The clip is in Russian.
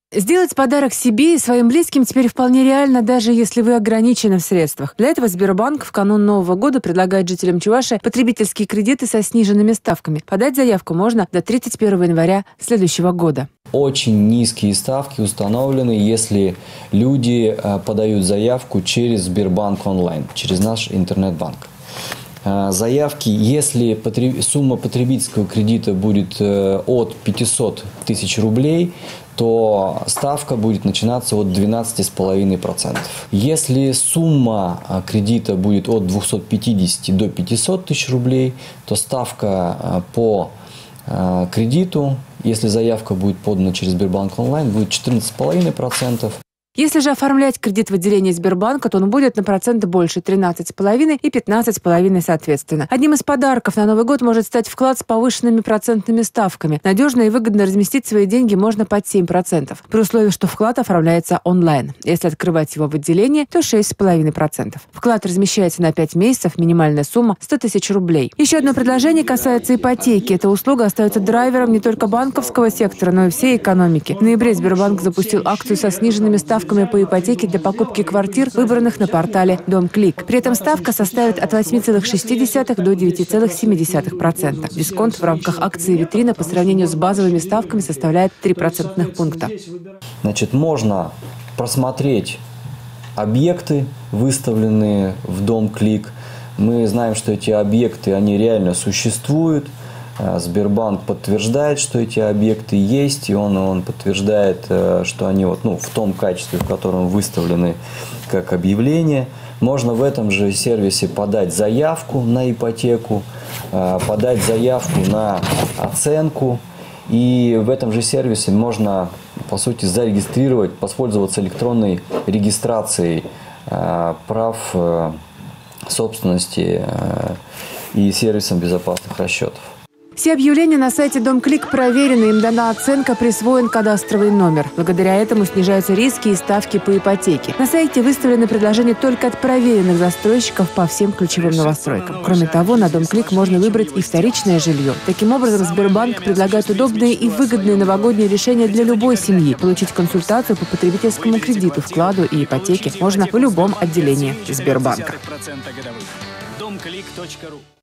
Сделать подарок себе и своим близким теперь вполне реально, даже если вы ограничены в средствах. Для этого Сбербанк в канун Нового года предлагает жителям Чувашии потребительские кредиты со сниженными ставками. Подать заявку можно до 31 января следующего года. Очень низкие ставки установлены, если люди подают заявку через Сбербанк онлайн, через наш интернет-банк. Заявки, если сумма потребительского кредита будет от 500 тысяч рублей, то ставка будет начинаться от 12,5%. Если сумма кредита будет от 250 до 500 тысяч рублей, то ставка по кредиту, если заявка будет подана через Сбербанк онлайн, будет 14,5%. Если же оформлять кредит в отделении Сбербанка, то он будет на проценты больше – 13,5% и 15,5% соответственно. Одним из подарков на Новый год может стать вклад с повышенными процентными ставками. Надежно и выгодно разместить свои деньги можно под 7%, при условии, что вклад оформляется онлайн. Если открывать его в отделении, то 6,5%. Вклад размещается на 5 месяцев, минимальная сумма – 100 тысяч рублей. Еще одно предложение касается ипотеки. Эта услуга остается драйвером не только банковского сектора, но и всей экономики. В ноябре Сбербанк запустил акцию со сниженными ставками по ипотеке для покупки квартир, выбранных на портале «Дом.Клик». При этом ставка составит от 8,6 до 9,7%. Дисконт в рамках акции «Витрина» по сравнению с базовыми ставками составляет 3 процентных пункта. Можно просмотреть объекты, выставленные в «Дом.Клик». Мы знаем, что эти объекты, они реально существуют. Сбербанк подтверждает, что эти объекты есть, и он подтверждает, что они в том качестве, в котором выставлены как объявление. Можно в этом же сервисе подать заявку на ипотеку, подать заявку на оценку, и в этом же сервисе можно, по сути, зарегистрировать, воспользоваться электронной регистрацией прав собственности и сервисом безопасных расчетов. Все объявления на сайте «Дом.Клик» проверены, им дана оценка, присвоен кадастровый номер. Благодаря этому снижаются риски и ставки по ипотеке. На сайте выставлены предложения только от проверенных застройщиков по всем ключевым новостройкам. Кроме того, на «Дом.Клик» можно выбрать и вторичное жилье. Таким образом, Сбербанк предлагает удобные и выгодные новогодние решения для любой семьи. Получить консультацию по потребительскому кредиту, вкладу и ипотеке можно в любом отделении Сбербанка. Домклик.ру